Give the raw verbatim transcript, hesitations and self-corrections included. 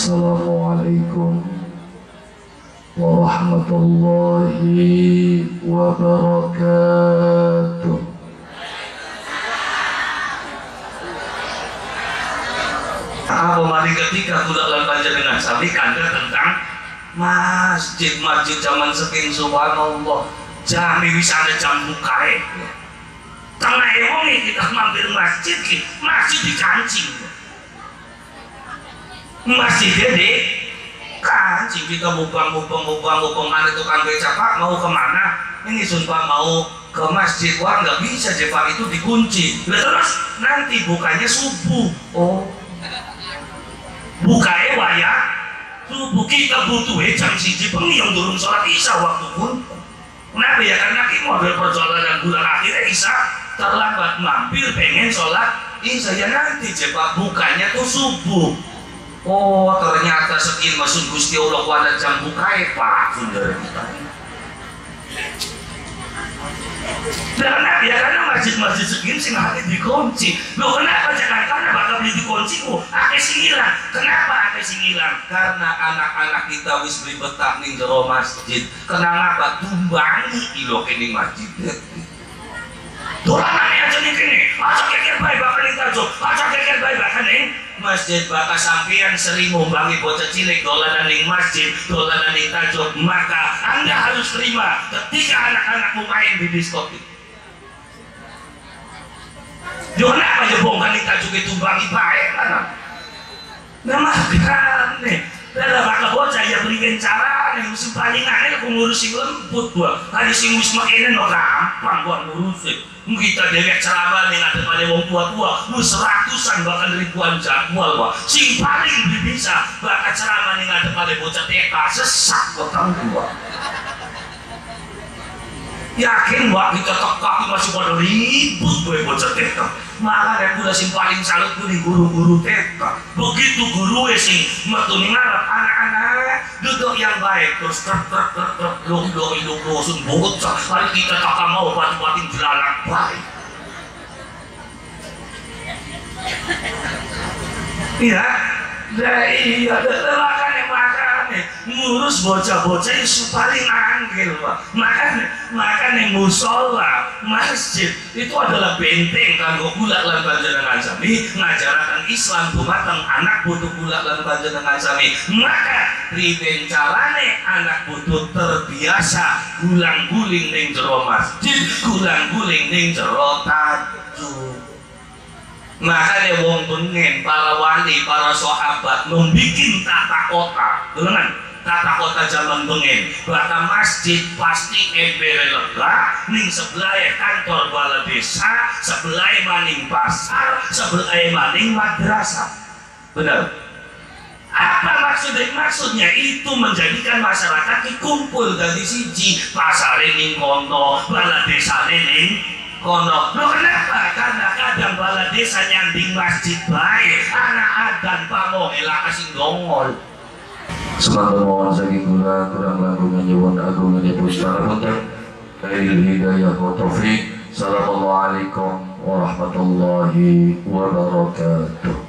Assalamualaikum warahmatullahi wabarakatuh. Apa mari ketika kula panjenengan sami kandha tentang masjid-masjid zaman sekin, subhanallah jami bisa ada jam bukae tengah emongi kita mampir masjid ki masjid dikancing masjidnya di kancing kita mubang-mubang-mubang-mubang ada tukang beca, Pak mau kemana ini sumpah mau ke masjid, wah nggak bisa Pak itu dikunci. Nah, terus nanti bukanya subuh. Oh bukanya waya subuh, kita butuh jam siji bengi yang turun sholat isya waktu pun. Kenapa ya? Karena kita model perjalanan bulan akhirnya isya terlambat mampir pengen sholat isya ya nanti Pak bukanya tuh subuh. Oh ternyata sekian maksud Gusti Allah ada jam bukai Pak saudara kita. Karena ya karena masjid-masjid segini sih nggak dikunci. Loh kenapa jangan karena bakal beli dikunci ku? Ake sing hilang. Kenapa ake sing hilang? Karena anak-anak kita wis beli betah ning jero masjid. Kenapa tumbangi ilo kene masjid. Dolanan aja nih kene. Aja keker bae bakal ditajo. Aja keker bae bakal ning masjid bakal sampean sering ngumbangi bocah cilik dolanan ning masjid, dolanan ning tajuk, maka Anda harus terima ketika anak-anakmu main di diskotik. Jangan apa aja bongkar ning tajuk itu bangi baik kan? Nah makan nih, dalam bakal bocah ya berikan cara nih, musim paling aneh aku ngurusin lembut gua, hari sing wis makinan no gampang gua ngurusin. Kita dewek ceramah nih ada pada wong tua-tua, lu seratusan bahkan ribuan jadwal wah. Sing paling bisa bahkan ceramah nih ada pada bocah T K sesak orang tua. Yakin wah kita tekak masih pada ribut gue bocah T K. Malah yang udah sing paling salut tuh di guru-guru T K. Begitu guru sing metu ning ngarep anak-anak duduk yang baik terus truk truk truk truk long dong indung dosun bocah. Hari kita tak mau batu-batin jelalak baik. Iya, nah iya, makan yang makan ngurus bocah-bocah itu paling anggil Pak. Makan makan yang musola masjid itu adalah benteng kanggo kula lan panjenengan sami ngajaraken Islam dumateng anak butuh kula lan panjenengan sami. Maka riben carane anak butuh terbiasa gulang-guling ning jero masjid, gulang-guling ning jero tajuk. Makanya wong bengen, para wali, para sahabat membikin tata kota, dengan tata kota zaman bengen. Bahkan masjid pasti embere lega, ning sebelah kantor bala desa, sebelah maning pasar, sebelah maning madrasah. Benar. Apa maksudnya? Maksudnya itu menjadikan masyarakat dikumpul dari siji, pasar ning kono, bala desa ning kono. Lo kenapa? Karena kadang bala desa nyanding masjid baik, anak adan pamo elak kasih dongol. Semangat mohon saking gula kurang langkungan nyuwun agung nyebut secara punten. Khairul hidayah wa taufik. Assalamualaikum warahmatullahi wabarakatuh.